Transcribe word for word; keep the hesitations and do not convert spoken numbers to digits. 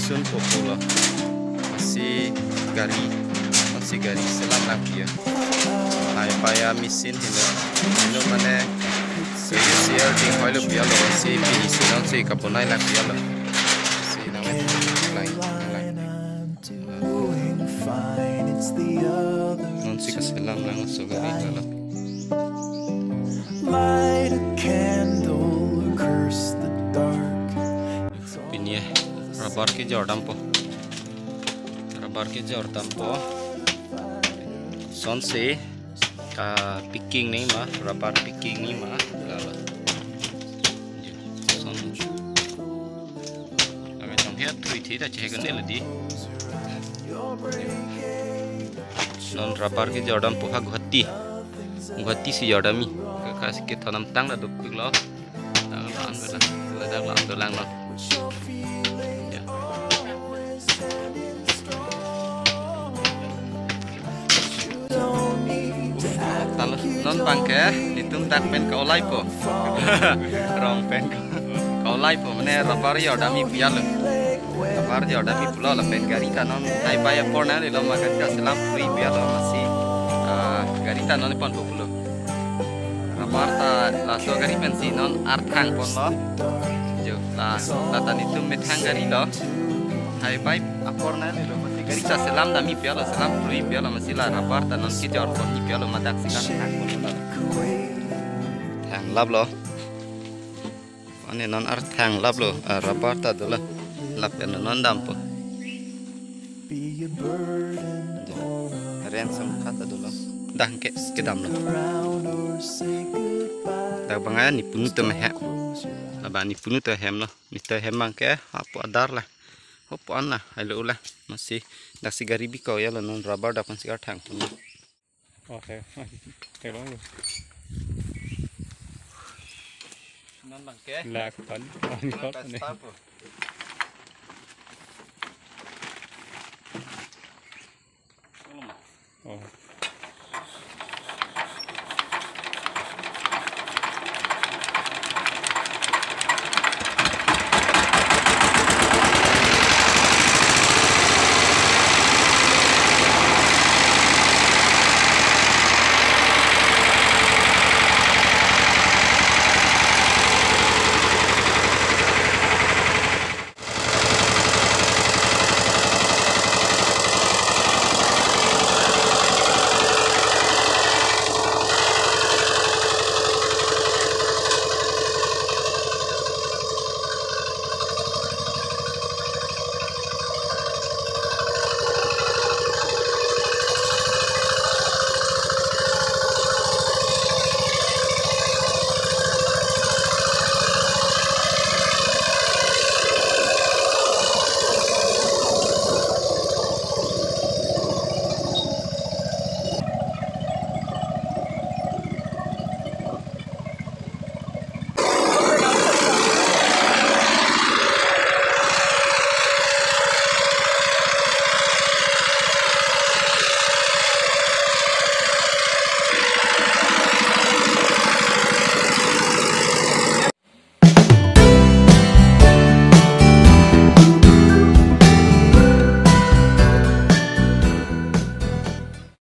sun popola masih gari masih gari selam lagi ya hai paya mesin ini ini mana serius ya di hal bialo si pinisiran si kaponai lagi bialo si namanya lain lain non si keselam nang sogari lala light a candle or curse the dark. Pinie rabar ke jordan po rabar ke jordan po son se ka picking nih mah rabar picking nih mah lala son ame tong hiat thui thi da che kan le di non rabar ke jordan po ha ghati ghati si jordan mi ka sikit thanam tang da duk lo dang lan bela la dang lan do lang lo non bangke hitung tak pen kau lai po rong pen kau lai po mana rabar ya udah mi pial rabar ya udah mi pulau lah pen gari tanon hai bayar porna le lo makan ka selam free pial masih gari tanon pon pulau rabar ta laso gari pensi non arthang pon lo jo la la tan itu methang gari lo hai bay aporna le lo gari sa selam dami piala selam free piala masih lah rabar tanon si jor pon ni piala madak sikan hang hang lab lo ane non art hang lab lo rabar ta dola lab ya non dam po ransom kata dola dah ke ke dam lo dah bangaya ni punu te meh aba ni punu te hem lo ni te hem bang ke apa adar lah hopo anna halo lah masih dak sigari bi ko ya lo non rabar da kon sigar thang pun oke oke lo non bang ke là con con con này